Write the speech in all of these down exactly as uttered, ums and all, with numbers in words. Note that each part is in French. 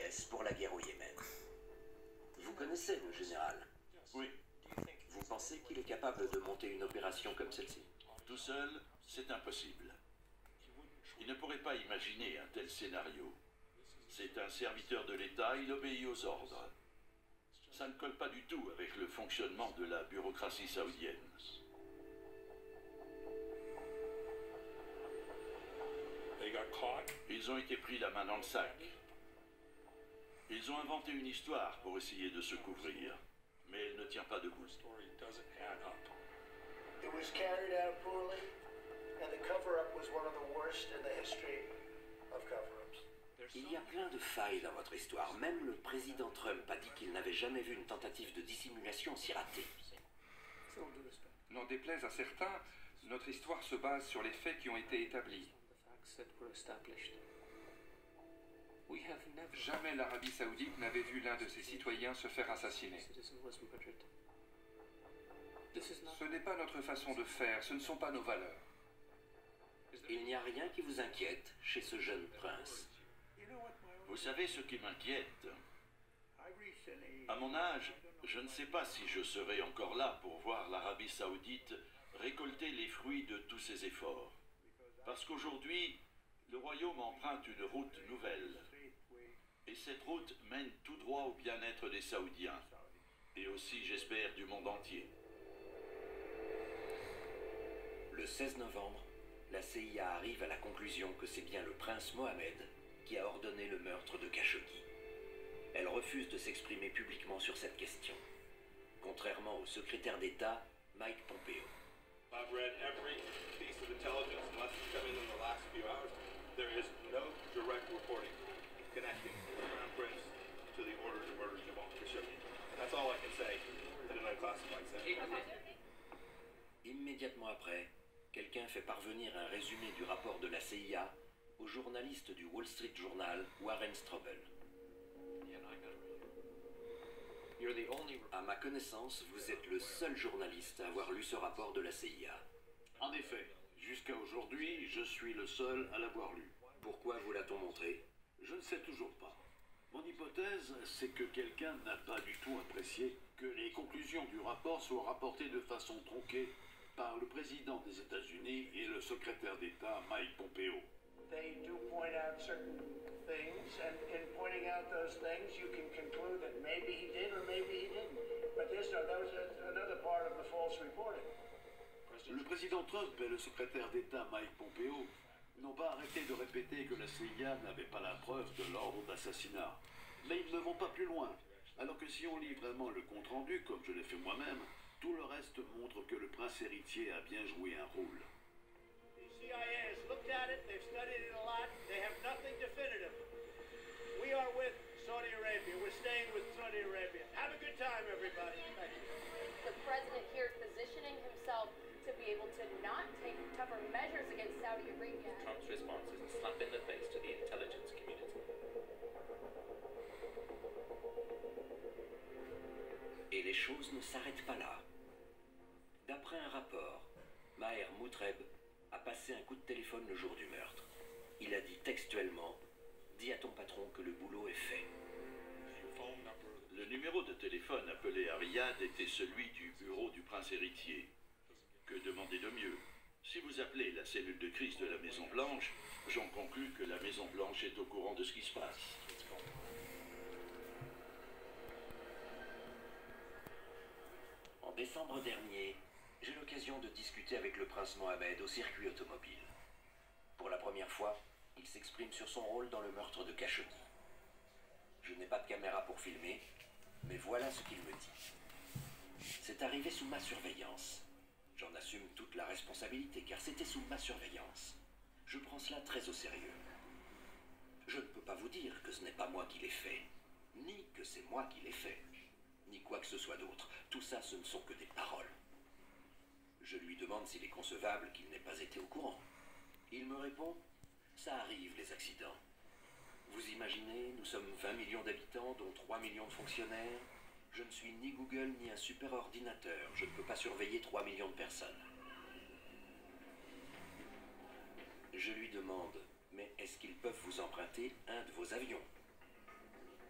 pièces pour la guerre au Yémen. Vous connaissez le général? Oui. Vous pensez qu'il est capable de monter une opération comme celle-ci? Tout seul, c'est impossible. Il ne pourrait pas imaginer un tel scénario. C'est un serviteur de l'État, il obéit aux ordres. Ça ne colle pas du tout avec le fonctionnement de la bureaucratie saoudienne. Ils ont été pris la main dans le sac. Ils ont inventé une histoire pour essayer de se couvrir, mais elle ne tient pas debout. It was carried out poorly, and the cover-up was one of the worst in the history of cover-ups. Il y a plein de failles dans votre histoire. Même le président Trump a dit qu'il n'avait jamais vu une tentative de dissimulation aussi ratée. N'en déplaise à certains, notre histoire se base sur les faits qui ont été établis. Jamais l'Arabie Saoudite n'avait vu l'un de ses citoyens se faire assassiner. Ce n'est pas notre façon de faire, ce ne sont pas nos valeurs. Il n'y a rien qui vous inquiète chez ce jeune prince. Vous savez ce qui m'inquiète? À mon âge, je ne sais pas si je serai encore là pour voir l'Arabie Saoudite récolter les fruits de tous ses efforts. Parce qu'aujourd'hui, le royaume emprunte une route nouvelle. Et cette route mène tout droit au bien-être des Saoudiens. Et aussi, j'espère, du monde entier. Le seize novembre, la C I A arrive à la conclusion que c'est bien le prince Mohammed qui a ordonné le meurtre de Khashoggi. Elle refuse de s'exprimer publiquement sur cette question, contrairement au secrétaire d'État Mike Pompeo. I've read every piece of intelligence and must come in in the last few hours. There is no direct reporting connecting the Crown Prince to the order to murder Jamal Khashoggi. That's all I can say in an unclassified sentence. Immédiatement après, quelqu'un fait parvenir un résumé du rapport de la C I A au journaliste du Wall Street Journal, Warren Strobel. À ma connaissance, vous êtes le seul journaliste à avoir lu ce rapport de la C I A. En effet, jusqu'à aujourd'hui, je suis le seul à l'avoir lu. Pourquoi vous l'a-t-on montré? Je ne sais toujours pas. Mon hypothèse, c'est que quelqu'un n'a pas du tout apprécié que les conclusions du rapport soient rapportées de façon tronquée par le président des États-Unis et le secrétaire d'État Mike Pompeo. They do point out certain things, and in pointing out those things, you can conclude that maybe he did or maybe he didn't. But this, uh, that was a, another part of the false reporting. Le président Trump et le secrétaire d'État Mike Pompeo n'ont pas arrêté de répéter que la C I A n'avait pas la preuve de l'ordre d'assassinat. Mais ils ne vont pas plus loin. Alors que si on lit vraiment le compte-rendu, comme je l'ai fait moi-même, tout le reste montre que le prince héritier a bien joué un rôle. The C I A has looked at it, they've studied it a lot, they have nothing definitive. We are with Saudi Arabia, we're staying with Saudi Arabia. Have a good time, everybody. Thank you. The president here is positioning himself to be able to not take tougher measures against Saudi Arabia. Trump's response is a slap in the face to the intelligence community. Et les choses ne s'arrêtent pas là. D'après un rapport, Maher Moutreb a passé un coup de téléphone le jour du meurtre. Il a dit textuellement « Dis à ton patron que le boulot est fait ». Le numéro de téléphone appelé à Riyad était celui du bureau du prince héritier. Que demander de mieux? Si vous appelez la cellule de crise de la Maison Blanche, j'en conclus que la Maison Blanche est au courant de ce qui se passe. En décembre dernier, j'ai l'occasion de discuter avec le prince Mohammed au circuit automobile. Pour la première fois, il s'exprime sur son rôle dans le meurtre de Khashoggi. Je n'ai pas de caméra pour filmer, mais voilà ce qu'il me dit. C'est arrivé sous ma surveillance. J'en assume toute la responsabilité, car c'était sous ma surveillance. Je prends cela très au sérieux. Je ne peux pas vous dire que ce n'est pas moi qui l'ai fait, ni que c'est moi qui l'ai fait, ni quoi que ce soit d'autre. Tout ça, ce ne sont que des paroles. Je lui demande s'il est concevable qu'il n'ait pas été au courant. Il me répond, ça arrive les accidents. Vous imaginez, nous sommes vingt millions d'habitants, dont trois millions de fonctionnaires. Je ne suis ni Google ni un super ordinateur. Je ne peux pas surveiller trois millions de personnes. Je lui demande, mais est-ce qu'ils peuvent vous emprunter un de vos avions?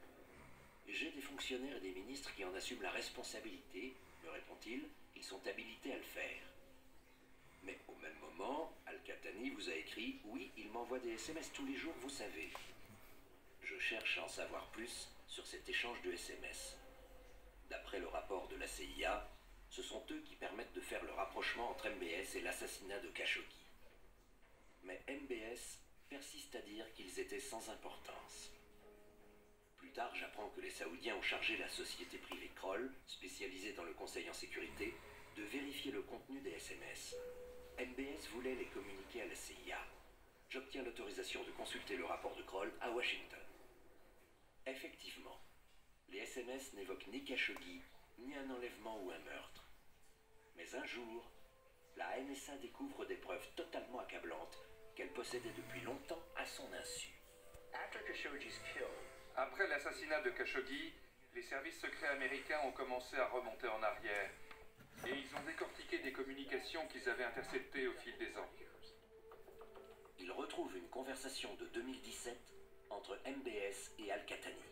J'ai des fonctionnaires et des ministres qui en assument la responsabilité, me répond-il, ils sont habilités à le faire. Mais au même moment, Al-Qahtani vous a écrit « Oui, il m'envoie des S M S tous les jours, vous savez. » Je cherche à en savoir plus sur cet échange de S M S. D'après le rapport de la C I A, ce sont eux qui permettent de faire le rapprochement entre M B S et l'assassinat de Khashoggi. Mais M B S persiste à dire qu'ils étaient sans importance. Plus tard, j'apprends que les Saoudiens ont chargé la société privée Kroll, spécialisée dans le conseil en sécurité, de vérifier le contenu des S M S. M B S voulait les communiquer à la C I A. J'obtiens l'autorisation de consulter le rapport de Kroll à Washington. Effectivement, les S M S n'évoquent ni Khashoggi, ni un enlèvement ou un meurtre. Mais un jour, la N S A découvre des preuves totalement accablantes qu'elle possédait depuis longtemps à son insu. Après l'assassinat de Khashoggi, les services secrets américains ont commencé à remonter en arrière et ils ont décortiqué des communications qu'ils avaient interceptées au fil des ans. Ils retrouvent une conversation de deux mille dix-sept entre M B S et Al-Qahtani.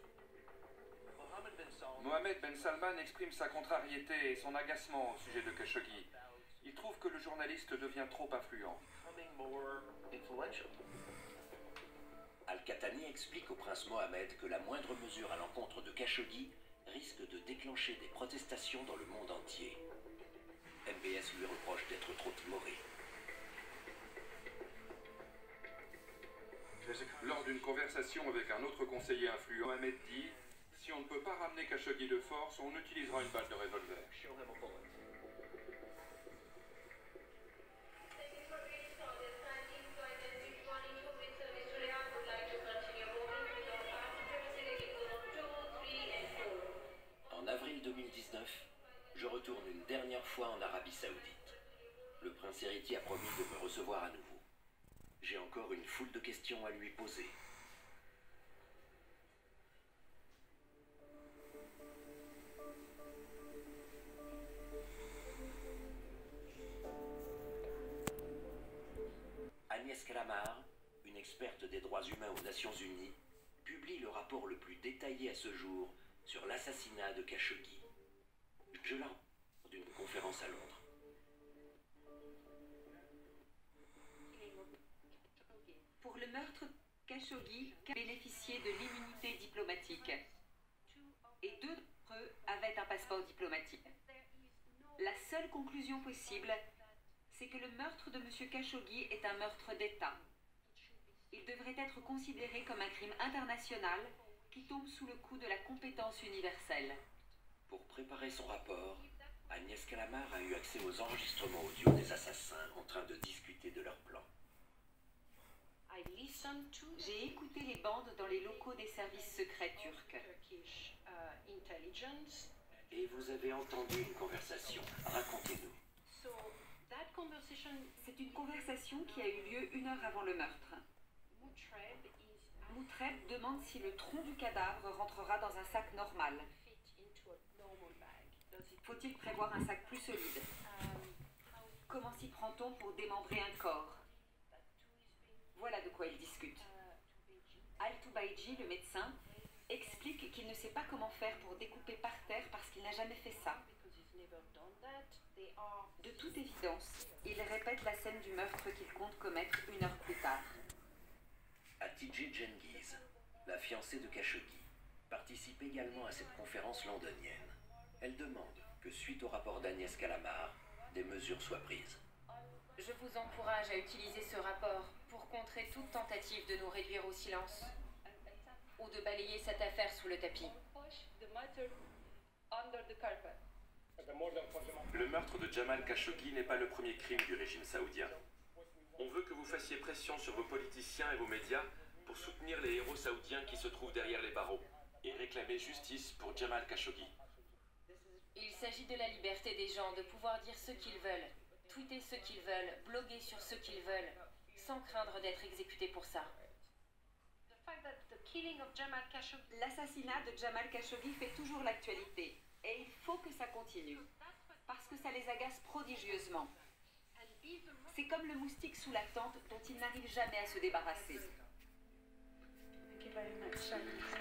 Mohammed Ben Salman exprime sa contrariété et son agacement au sujet de Khashoggi. Il trouve que le journaliste devient trop influent. Al-Qahtani explique au prince Mohammed que la moindre mesure à l'encontre de Khashoggi risque de déclencher des protestations dans le monde entier. M B S lui reproche d'être trop timoré. Lors d'une conversation avec un autre conseiller influent, Mohammed dit « Si on ne peut pas ramener Khashoggi de force, on utilisera une balle de revolver. » En avril deux mille dix-neuf, je retourne une dernière fois en Arabie Saoudite. Le prince héritier a promis de me recevoir à nouveau. J'ai encore une foule de questions à lui poser. Agnès Callamard, une experte des droits humains aux Nations Unies, publie le rapport le plus détaillé à ce jour sur l'assassinat de Khashoggi. Je la rencontre d'une conférence à Londres. Pour le meurtre de Khashoggi, bénéficiait de l'immunité diplomatique. Et deux d'entre eux avaient un passeport diplomatique. La seule conclusion possible, c'est que le meurtre de M. Khashoggi est un meurtre d'État. Il devrait être considéré comme un crime international qui tombe sous le coup de la compétence universelle. Pour préparer son rapport, Agnès Callamard a eu accès aux enregistrements audio des assassins en train de discuter de leur plan. J'ai écouté les bandes dans les locaux des services secrets turcs. Et vous avez entendu une conversation. Racontez-nous. C'est une conversation qui a eu lieu une heure avant le meurtre. Moutreb demande si le tronc du cadavre rentrera dans un sac normal. Faut-il prévoir un sac plus solide? Comment s'y prend-on pour démembrer un corps? Voilà de quoi ils discutent. Al-Tubaidji, le médecin, explique qu'il ne sait pas comment faire pour découper par terre parce qu'il n'a jamais fait ça. De toute évidence, il répète la scène du meurtre qu'il compte commettre une heure plus tard. Hatice Cengiz, la fiancée de Khashoggi, participe également à cette conférence londonienne. Elle demande que, suite au rapport d'Agnès Callamard, des mesures soient prises. Je vous encourage à utiliser ce rapport pour contrer toute tentative de nous réduire au silence ou de balayer cette affaire sous le tapis. Le meurtre de Jamal Khashoggi n'est pas le premier crime du régime saoudien. On veut que vous fassiez pression sur vos politiciens et vos médias pour soutenir les héros saoudiens qui se trouvent derrière les barreaux et réclamer justice pour Jamal Khashoggi. Il s'agit de la liberté des gens de pouvoir dire ce qu'ils veulent, tweeter ce qu'ils veulent, bloguer sur ce qu'ils veulent, sans craindre d'être exécutés pour ça. L'assassinat de Jamal Khashoggi fait toujours l'actualité. Et il faut que ça continue. Parce que ça les agace prodigieusement. C'est comme le moustique sous la tente dont ils n'arrivent jamais à se débarrasser.